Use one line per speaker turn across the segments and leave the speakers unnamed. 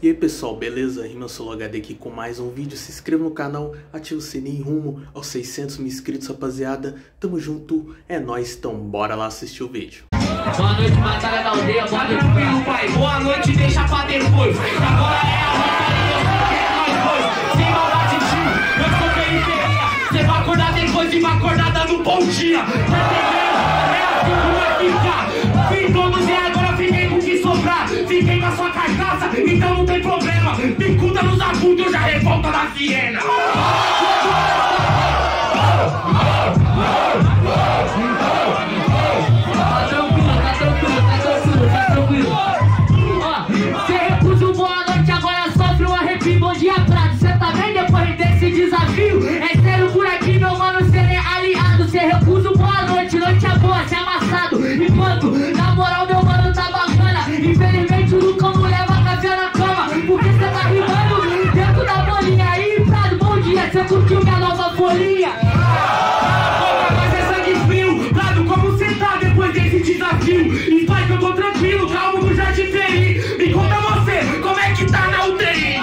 E aí pessoal, beleza? RimaSoloHD aqui com mais um vídeo. Se inscreva no canal, ativa o sininho rumo aos 600 mil inscritos, rapaziada. Tamo junto, é nóis, então bora lá assistir o vídeo.
Boa noite, batalha da aldeia, boa noite, tranquilo, pai. Boa noite, deixa pra depois. Agora é a batalha, nós dois. Sem maldade, tio, eu sou periferia. Cê vai acordar depois e vai acordar dando bom dia. Tá entendendo? É assim que vai ficar. Fim todos e agora fiquei com o que sobrar. Fiquei com a sua carcaça, então não tem problema. Picuda nos abutres, eu já revolta na Viena. Desafio é sério por aqui, meu mano, cê é aliado. Cê recusa o boa noite, noite é boa, cê é amassado. Enquanto, na moral, meu mano tá bacana. Infelizmente o Lucão não leva café na cama, porque cê tá rimando dentro da bolinha. Aí, Prado, bom dia, cê curtiu minha nova folhinha? Mas é sangue frio, Prado, como cê tá depois desse desafio? E pai, que eu tô tranquilo, calmo no Jardim Peri. Me conta você, como é que tá na UTI?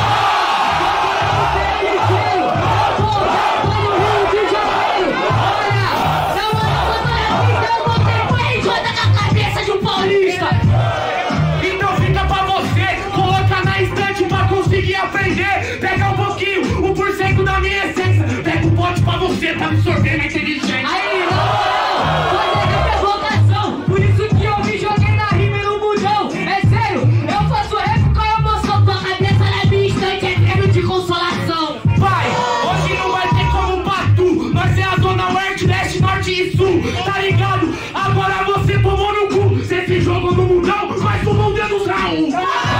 Aprender, pega um pouquinho, 1% da minha essência. Pega um pote pra você, tá absorvendo a inteligência. Aí, não, fazer a provocação. Por isso que eu me joguei na rima e no mundão. É sério, eu faço rap com a emoção. Tua cabeça na minha estante é treino de consolação. Vai, hoje não vai ter como Patu. Nós é a zona oeste, leste, norte e sul. Tá ligado? Agora você tomou no cu. Você se jogou no mundão, mas tomou o dedo do Raul.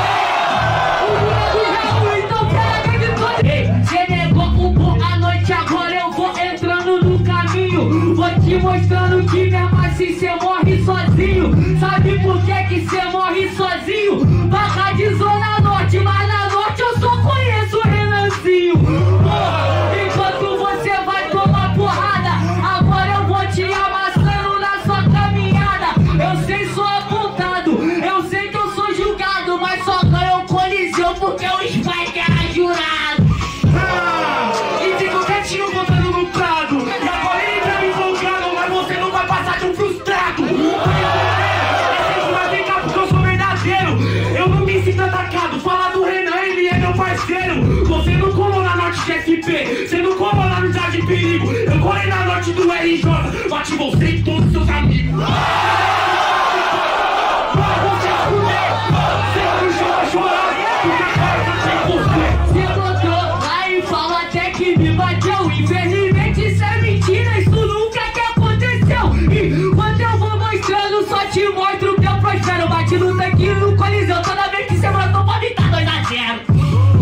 Vou te mostrando que mesmo assim cê morre sozinho. Sabe por que cê morre sozinho? Barra de Zona Norte, mas na Norte eu só conheço o Renanzinho. Enquanto você vai tomar porrada, agora eu vou te amassando na sua caminhada. Eu sei, sou apontado, eu sei que eu sou julgado, mas só ganho o Coliseu porque o Spike era jurado. E fico quietinho botando no Prado. Você não colou na Norte de SP, você não colou lá no Jardim Perigo. Eu colei na Norte do RJ, bate você e todos seus amigos. Pra você fuder, você não vai chorar, porque agora tá sem você. Você botou lá e fala até que me bateu. Infelizmente isso é mentira, isso nunca que aconteceu. E quando eu vou mostrando, só te mostro que eu prospero. Bate no tanque no Coliseu, toda vez que você matou pra mim tá 2-0.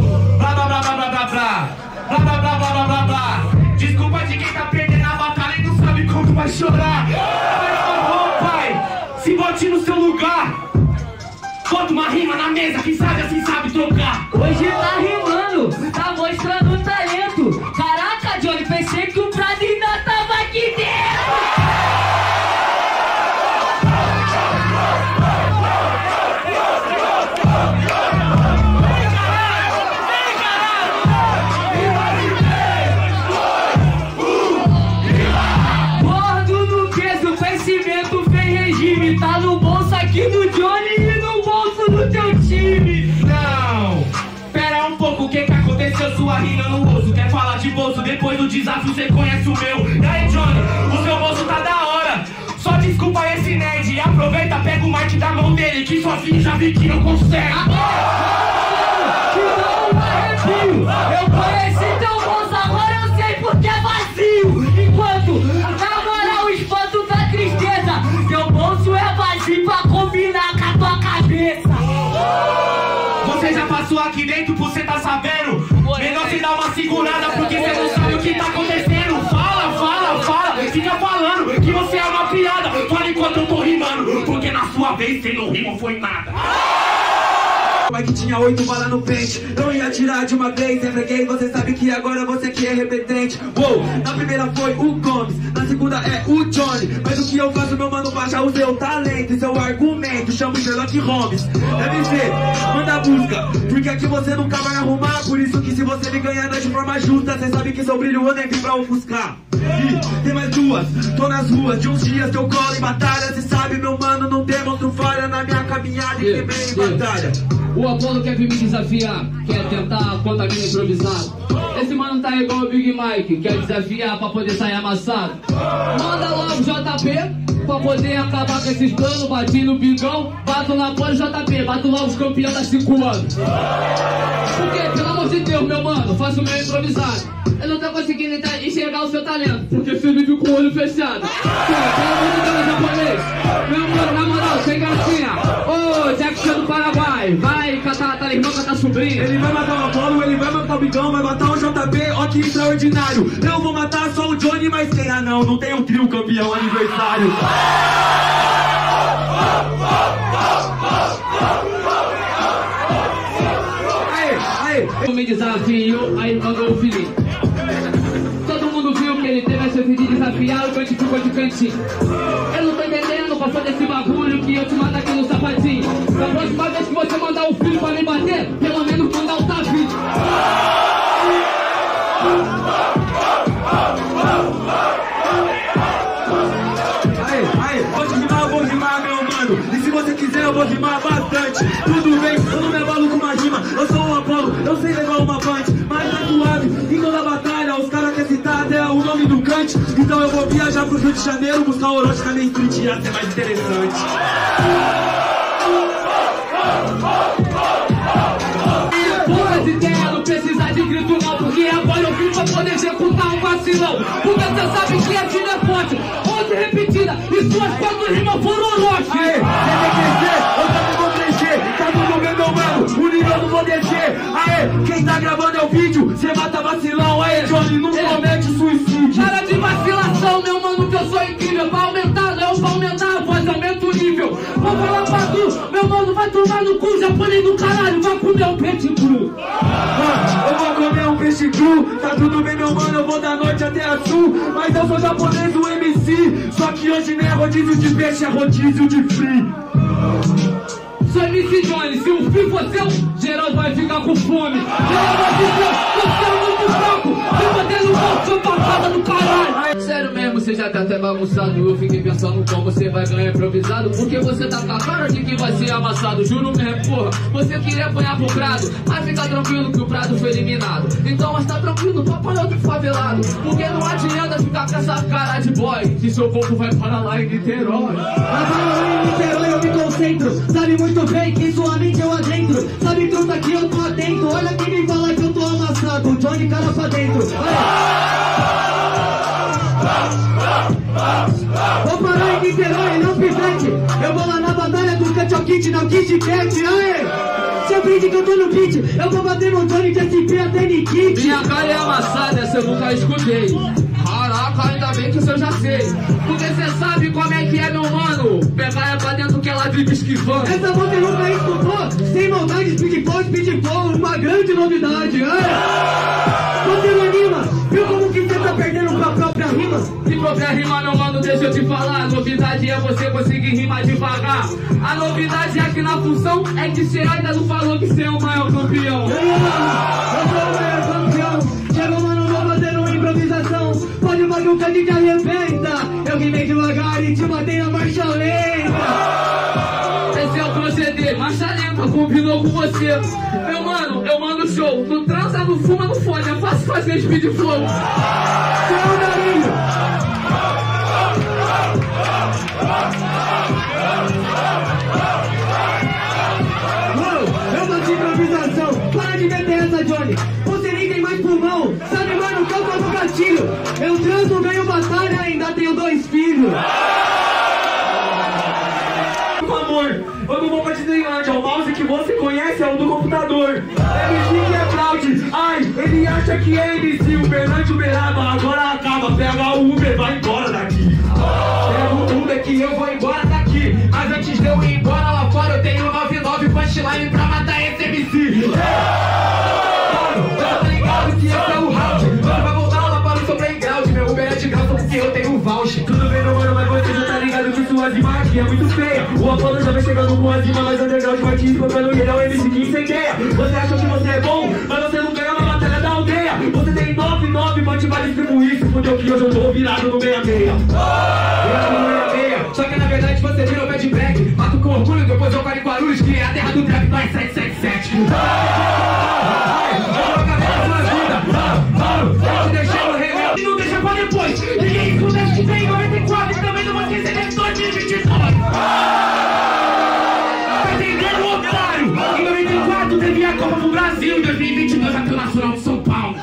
Blá blá blá blá blá blá blá blá. Desculpa de quem tá perdendo a batalha e não sabe como vai chorar. Mas por favor, pai, se bote no seu lugar. Bota uma rima na mesa, quem sabe assim sabe trocar. Hoje tá rimando, tá mostrando talento. Caraca, Johnny, pensei que o Prado ainda tava aqui dentro. Tá no bolso aqui do Johnny e no bolso do teu time. Não, pera um pouco, o que aconteceu? Sua rima no bolso. Quer falar de bolso? Depois do desafio você conhece o meu. E aí, Johnny, o seu bolso tá da hora. Só desculpa esse nerd e aproveita, pega o mic da mão dele, que sozinho já vi que não consegue. Eu conheci teu bolso, agora eu sei porque é vazio. Enquanto, na moral, o espanto da tristeza, teu bolso é vazio pra combinar com a tua cabeça. Você já passou aqui dentro, você tá sabendo? Melhor se dar uma segurada, porque você não sabe o que tá acontecendo. Fala, fala, fala, fica falando que você é uma piada. Fala enquanto eu tô rimando, porque na sua vez você não rima foi nada.
Mike tinha 8 balas no pente. Eu ia atirar de uma vez, entreguei. Você sabe que agora você que é repetente. Uou, na primeira foi o Gomes, na segunda é o Johnny. Mas o que eu faço, meu mano, baixa o seu talento e seu argumento. Chamo Sherlock Holmes. Deve ser, manda busca, porque aqui você nunca vai arrumar. Por isso que se você me ganhar de forma justa, cê sabe que seu brilho eu nem vim pra ofuscar. E tem mais duas, tô nas ruas de uns dias que eu colo em batalha. Cê sabe, meu mano, não demonstro falha na minha caminhada e quebrei em batalha.
O Apolo quer vir me desafiar, quer tentar contra mim improvisado. Esse mano tá igual o Big Mike, quer desafiar pra poder sair amassado. Manda logo JP, pra poder acabar com esses planos. Bati no bigão, bato na bola JP, bato logo os campeões da 5 anos. Porque, pelo amor de Deus, meu mano, faço o meu improvisado. Eu não tô conseguindo enxergar o seu talento, porque você vive com o olho fechado. Pelo amor de Deus, japonês, meu mano, na moral, sem gracinha. Ô, Jackson do Paraguai, vai catar a irmã, catar a sobrinha.
Ele vai matar o Apolo, ele vai matar o bigão, vai matar o JP, ó que extraordinário. Eu vou matar só o Johnny, mas quem? Ah não tem um trio campeão aniversário.
Eu me desafio, aí mandou o Felipe. Todo mundo viu que ele teve a chance de desafiar, o Johnny ficou de cantinho. Eu não tô entendendo qual foi desse bagulho que eu te mato aqui no sapatinho. Da próxima vez que você mandar um filho pra me bater, pelo menos mandar o Davi. Vou rimar, meu mano. E se você quiser, eu vou rimar bastante. Tudo bem, eu não me abalo com uma rima. Eu sou um Apolo, eu sei levar uma punch. Mas tá suave, em toda batalha os caras querem citar até o nome do Kant. Então eu vou viajar pro Rio de Janeiro, buscar o Orochi na minha street, ia ser mais interessante. Poucas ideias, não precisa de grito não, porque agora eu vim pra poder executar um vacilão. Porque você sabe que a vida é forte, outra repetida, e suas 4 rimas foram Orochi.
Aê, quer crescer, eu também vou crescer. Tá tudo bem, meu mano, o nível eu não vou descer. Aê, quem tá gravando é o vídeo, cê mata vacilão. Aê, Johnny, não comete suicídio.
Para de vacilação, meu mano, que eu sou incrível. Pra aumentar, não, pra aumentar a voz, aumenta o nível. Vou falar pra tu, meu mano, vai tomar no cu, japonês do caralho, vai comer um peixe cru.
Eu vou comer um peixe cru, tá tudo bem, meu mano, eu vou da norte até a sul. Mas eu sou japonês do MC, só que hoje não é rodízio de peixe, é rodízio de free.
Sou MC Johnny, se o fim for seu, Geraldo vai ficar com fome. Geraldo vai dizer, você é muito fraco, se bater no bolso, sou papada do caralho. Sério mesmo, você já tá até bagunçado. Eu fiquei pensando como você vai ganhar improvisado, porque você tá com a cara de que vai ser amassado. Juro mesmo, porra, você queria apanhar pro Prado, mas fica tranquilo que o Prado foi eliminado. Então, mas tá tranquilo, tu apanha outro favelado, porque não adianta ficar com essa cara de boy, que seu corpo vai para lá em Niterói.
Vai para lá em Niterói, eu me concentro. Sabe muito bem que sua mente eu adentro. Sabe truta que eu tô atento. Olha quem me fala que eu tô amassado. O Johnny cara pra dentro. Vou parar em Niterói, não pivete. Eu vou lá na batalha do Kachokit, na Kit Cat. Aê! Se aprende que eu tô no beat, eu vou bater no Johnny de SP até Nikit.
Minha cara é amassada, essa eu nunca escutei. Caraca, ainda bem que isso eu já sei. Porque cê sabe como é que é, meu mano. Pegar é pra dentro que ela vive esquivando.
Essa você nunca escutou? Sem maldade, speed flow, uma grande novidade. Você não anima? Viu como que você tá perdendo com a própria rima?
Se própria rima, meu mano, deixa eu te falar. A novidade é você conseguir rimar devagar. A novidade aqui na função é que você ainda não falou que você é o maior campeão.
Eu sou o maior campeão. Chegou, mano, vou fazer uma improvisação. Pode bagulho que a gente arrebenta. Eu rimei devagar e te matei na marcha lenta.
Esse é o proceder, marcha lenta, combinou com você. Meu mano, eu mando show. Tu transa, não fuma, não fode. É fácil fazer speed flow.
Seu Darinho. Eu bati improvisação. Para de meter essa, Johnny. Você nem tem mais pulmão. Sabe, mano, que eu tô no gatilho. Eu transo, ganho batalha, ainda tenho 2 filhos.
Por favor, eu não vou pra Disneylandia. O mouse que você conhece é o do computador. MC que é fraude. Ai, ele acha que é MC. O Bernardo Uberaba agora acaba. Pega o Uber, vai embora daqui. Pega o Uber que eu vou embora daqui. Mas antes de eu ir embora lá fora, eu tenho 99 punchline pra matar esse que é muito feia. O Apolo já vai chegando com as rimas mais underground, vai te espantando e ele é o MC que incendeia. Você acha que você é bom, mas você não ganha na batalha da aldeia. Você tem 99, mas te vai distribuir. Se fudeu que hoje eu tô virado no 66. Só que na verdade você virou pé de black. Mato com orgulho, depois eu paro em Guarulhos, que é a terra do trap, nós 777. E não deixa pra depois. Ninguém escuta que tem 94 e também não vai esquecer de 2022. Tá entendendo, otário? Em 94 teve a Copa do Brasil, em 2022 até o Nacional de São Paulo.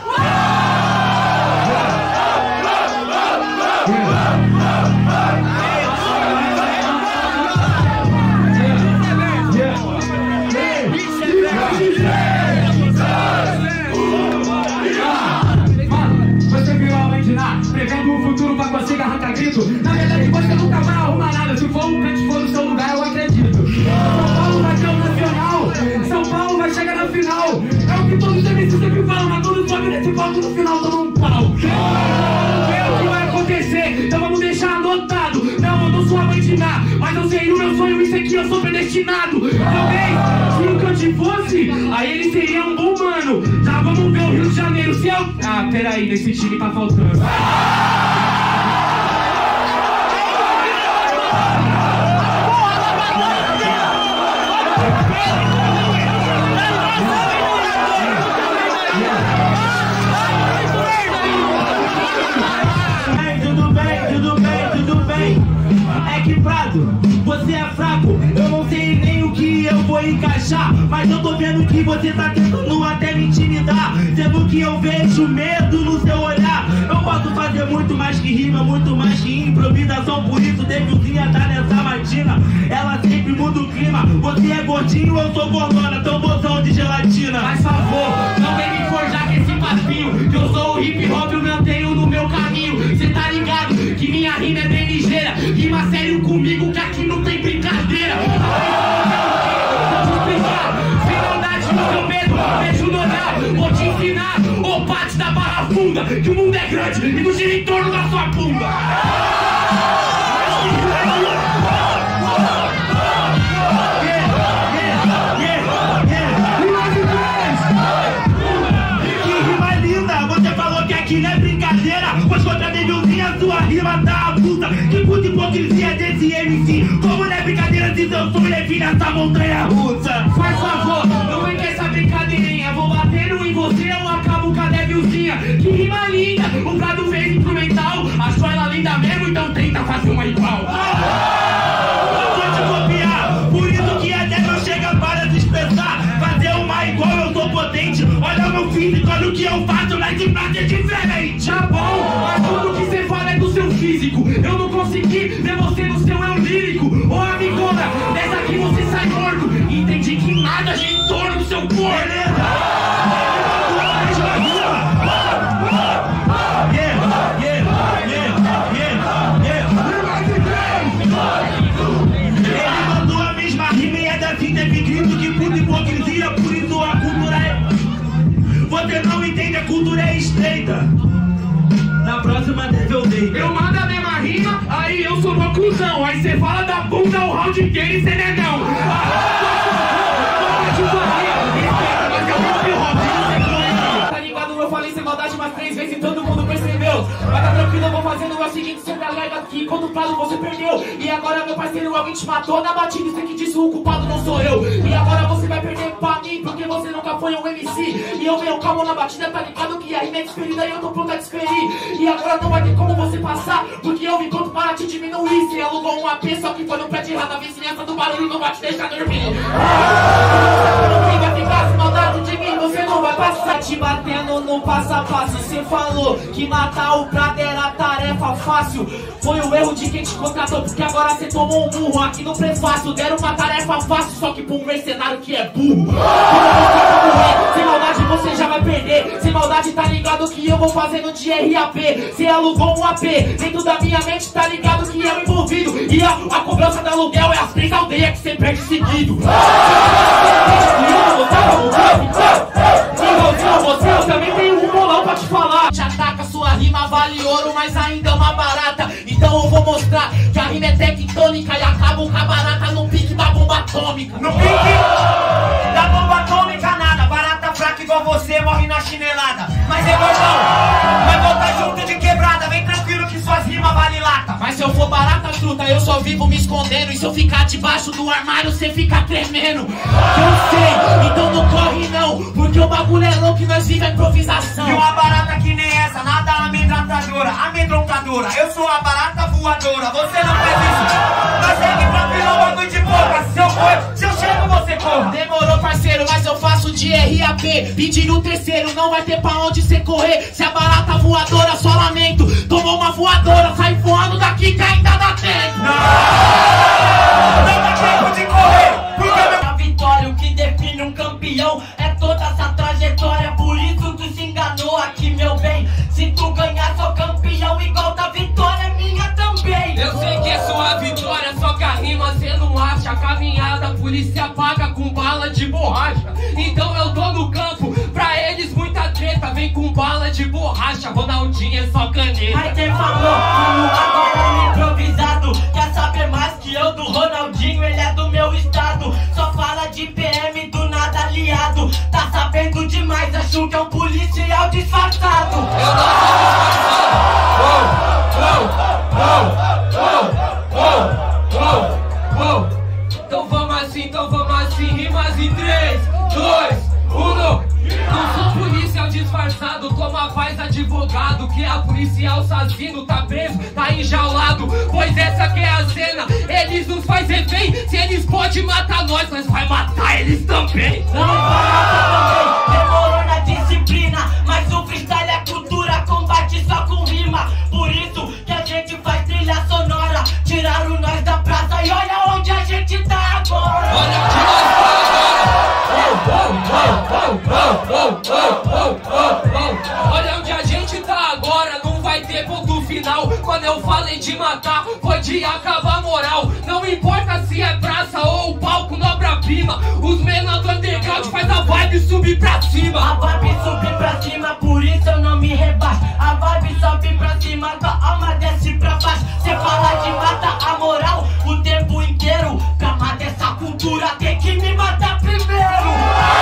Prevendo o futuro pra você que arranca grito. Na verdade você nunca vai arrumar nada. Se for um pet for no seu lugar, eu acredito. São Paulo vai ser o nacional. São Paulo vai chegar na final. É o que todos os MCs sempre falam, mas todos sobem nesse palco no final tomam um pau. Vamos ver o que vai acontecer. Então vamos deixar anotado. Não, eu não sou amante de nada, mas eu sei o meu sonho, isso aqui eu sou predestinado. Talvez, se o Cante fosse, aí ele seria um bom mano. Já vamos ver o Rio de Janeiro. Se eu... Ah, peraí, nesse time tá faltando.
Tudo bem. É que Prado, você é fraco. Eu não sei nem o que eu vou encaixar, mas eu tô vendo que você tá tentando até me intimidar. Sendo que eu vejo medo no seu olhar. Eu posso fazer muito mais que rima, muito mais que improvisação. Por isso Devilzinha tá nessa matina. Ela sempre muda o clima. Você é gordinho, eu sou gordona, tão bozão de gelatina.
Faz favor, não vem me forjar com esse papinho, que eu sou o hip hop, eu mantenho no meu caminho. Cê tá ligado que minha rima é bem ligeira. Rima sério comigo que aqui não tem brincadeira. Sem maldade no seu medo, beijo no olhar. Vou te ensinar, ô parte da Barra Funda, que o mundo é grande e não gira em torno da sua bunda.
Que rima linda, você falou que aqui não é brincadeira. Pois contra a Devilzinha sua rima tá avulsa. Que puta hipocrisia desse MC. Como não é brincadeira se seu sonho é vir nessa montanha russa?
Faz favor, não vem com essa brincadeirinha. Vou batendo em você, eu acabo com a Devilzinha. Que rima linda, o Prado fez instrumental. Achou ela linda mesmo, então tenta fazer uma igual.
Eu vou te copiar, por isso que até não chega para se expressar. Fazer uma igual, eu sou potente. Olha o meu físico, olha o que eu faço, mas de pra ser diferente.
Tá bom, mas tudo que você fala é do seu físico. Eu não consegui ver você no seu eu lírico. Ô amigona, dessa aqui você sai morto. Entendi que nada gira em torno do seu corpo.
Ele mandou a mesma rima e ainda assim teve grito. Que puta hipocrisia, por isso a cultura é... Você não entende, a cultura é estreita. Na próxima deve eu dei.
Eu mando a mesma rima, aí eu sou uma cuzão. Aí cê fala da bunda, o round inteiro e cê não é não. Tá ligado, eu falei sem maldade umas 3 vezes e todo mundo percebeu. Mas tá tranquilo, eu vou fazendo o seguinte, sempre alega aqui. Quando o Prado você perdeu. E agora meu parceiro, alguém te matou na batida. Você que disse o culpado não sou eu. E agora você vai perder pra mim, porque você nunca foi um MC. E eu venho calmo na batida, tá ligado que a rima é desferida e eu tô pronto a desferir. E agora não vai ter como você passar, porque eu vim pronto para te diminuir. Você alugou um AP, só que foi no prédio errado. A vizinhança do barulho não vai te deixar dormir. Quem vai ficar sem maldade de mim, você não vai passar.
Te batendo no passo a passo. Você falou que matar o Prado era tarefa fácil. Foi o erro de quem te contratou, porque agora você tomou um burro aqui no prefácio. Deram uma tarefa fácil, só que pra um mercenário que é burro. Sem maldade você já vai perder. Sem maldade tá ligado que eu vou fazendo de RAP. Você alugou um AP, dentro da minha mente tá ligado que é o envolvido. E a cobrança do aluguel é as 3 aldeias que você perde seguido. Eu também tenho um bolão pra te falar. Te ataca, sua rima vale ouro, mas ainda é uma barata. Então eu vou mostrar que a rima é tectônica e acabo igual você, morre na chinelada. Mas é normal, vai voltar junto de quebrada. Vem tranquilo que suas rimas vale lata. Mas se eu for barata truta, eu só vivo me escondendo. E se eu ficar debaixo do armário, cê fica tremendo. Eu sei, então não corre não, porque o bagulho é louco e nós vive a improvisação. E uma barata que nem essa, nada amedrontadora. Eu sou a barata voadora, você não faz isso. Mas segue tranquilo, bagulho de boca. Se eu chego, você corra. Demorou, parceiro, mas eu faço de RAP. Pedindo o terceiro, não vai ter pra onde cê correr. Se a barata voadora, só lamento. Tomou uma voadora, sai voando daqui que ainda dá tempo. Não dá tempo de correr, porque a vitória, o que define um campeão é toda essa trajetória. Por isso tu se enganou aqui, meu bem. Se tu ganhar, sou campeão, igual da vitória é minha também.
Eu sei que é sua vitória, só que a rima cê não acha. A caminhada, a polícia paga com bala de borracha. Então eu tô no campo, pra eles muita treta. Vem com bala de borracha, Ronaldinho é só caneta.
Aí quem falou, agora no improvisado. Quer saber mais que eu do Ronaldinho, ele é do meu estado. Só fala de PM, do nada aliado. Tá sabendo demais, acho que é um policial disfarçado.
Eu não Então vamos assim, rimas em 3, 2, 1. Não sou policial disfarçado, toma paz advogado. Que a policial assassino tá preso, tá enjaulado. Pois essa que é a cena, eles nos faz refém. Se eles podem matar nós vai matar eles também.
Não vai matar também, demorou na disciplina. Mas o freestyle é cultura, combate só com rima. Por isso que a gente faz trilha sonora. Tiraram nós da praça e olha onde a gente tá agora.
Olha onde nós Olha onde a gente tá agora, não vai ter ponto final. Quando eu falei de matar, foi de acabar a moral. Não importa se é praça ou palco, obra-prima. Os menores do underground faz a vibe subir pra cima.
A vibe subir pra cima, por isso eu não me rebaixo. A vibe sobe pra cima, tua alma desce pra baixo. Cê fala de matar a moral o tempo inteiro. Pra matar essa cultura tem que me matar primeiro.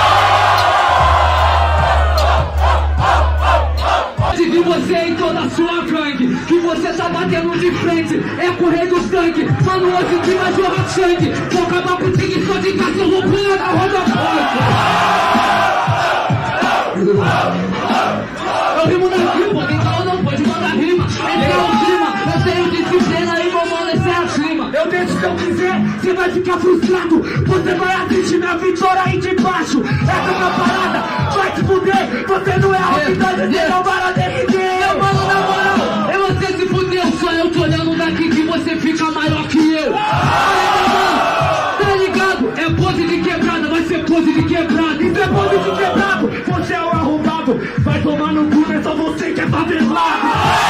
De você em toda a sua gangue, que você tá batendo de frente, é correr do sangue. Mano, hoje que vai jorrar sangue. Vou acabar com o tigre só de cachorro pula na roda forte. Eu rimo na rima, quem falou não pode mandar rima. Esse é o clima, eu tenho disciplina e vou mano, esse é acima. Eu deixo se eu quiser, você vai ficar frustrado. Você vai assistir minha vitória aí de baixo. Essa é uma parada, vai te fuder. Você não é a rapidez, você é o barato. Eu, mano, na moral, é você se fudeu. Só eu tô olhando daqui que você fica maior que eu. Tá ligado? É pose de quebrada, vai ser pose de quebrada. Isso é pose de quebrado, você é o arrombado. Vai tomar no cu, é só você que é favelado.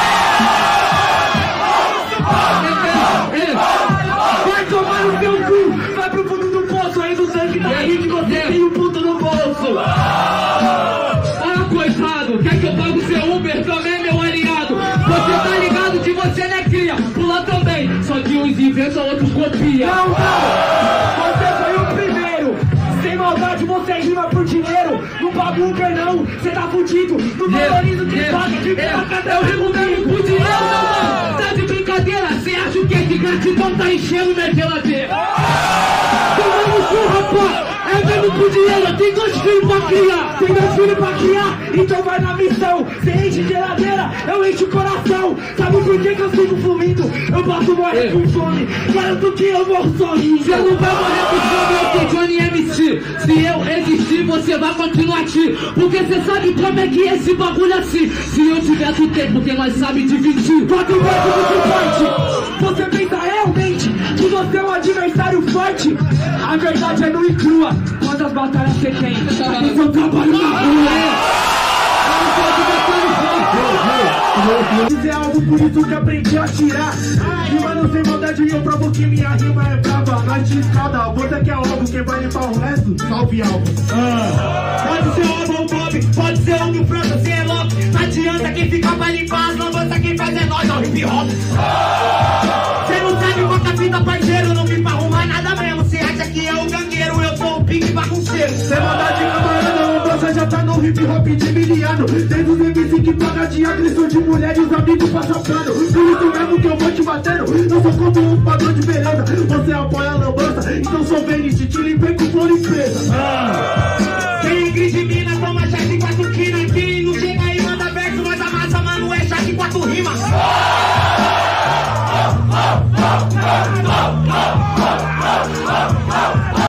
Vai tomar no seu cu, vai pro fundo do poço. Aí do sangue da rede você tem um puto no bolso. Ah, coitado, quer que eu pague o seu Uber também, meu aliado? Você tá ligado que você não é cria, pula também. Só que uns inventam, outros copiam. Não, você foi o primeiro. Sem maldade você rima por dinheiro. No bagulho não, você tá fudido. No valorizo que paga de boca, eu rimo mesmo por dinheiro, meu mano. Tá de brincadeira, cê acha o que é de gratidão? Tá enchendo minha geladeira. Tomando cu, rapaz. É mesmo por dinheiro, tem 2 filhos pra criar. Tem 2 filhos pra criar, então vai na missão. Cê enche geladeira, eu encho o coração. Sabe por que eu sigo fluindo? Eu posso morrer com fome, garanto que eu morro sozinho. Cê não vai morrer com fome, eu sou Johnny MC. Se eu existir, você vai continuar aqui. Porque cê sabe como é que esse bagulho é assim. Se eu tivesse o tempo, porque nós sabe dividir. 4 vezes muito forte. Você pensa realmente que você é um adversário forte? A verdade é nua e crua. Quantas batalhas você tem? Esse é o trabalho na rua. Dizer algo, por isso que aprendi a tirar. Rimando sem maldade, eu provo que minha rima é brava. Nós te escada, você quer algo, quem vai limpar o resto? Salve algo. Pode ser o Albo Bob, pode ser o do França, cê é louco. Não adianta quem fica pra limpar as lambanças, quem faz é nós, é o hip hop. Cê não sabe quanta fita, parceiro, não vim pra arrumar nada mesmo. Cê acha que é o gangueiro, eu sou o pique bagunceiro. Sem maldade, camarada, lambança
nós já tá no hip hop de miliano. Desde os MC que paga de agressão de mulher e os amigos passam pano. Por isso mesmo que eu vou te batendo, eu sou como um padrão de beleza. Você apoia a lambança, então sou Vênus, te limpei com flor e presa.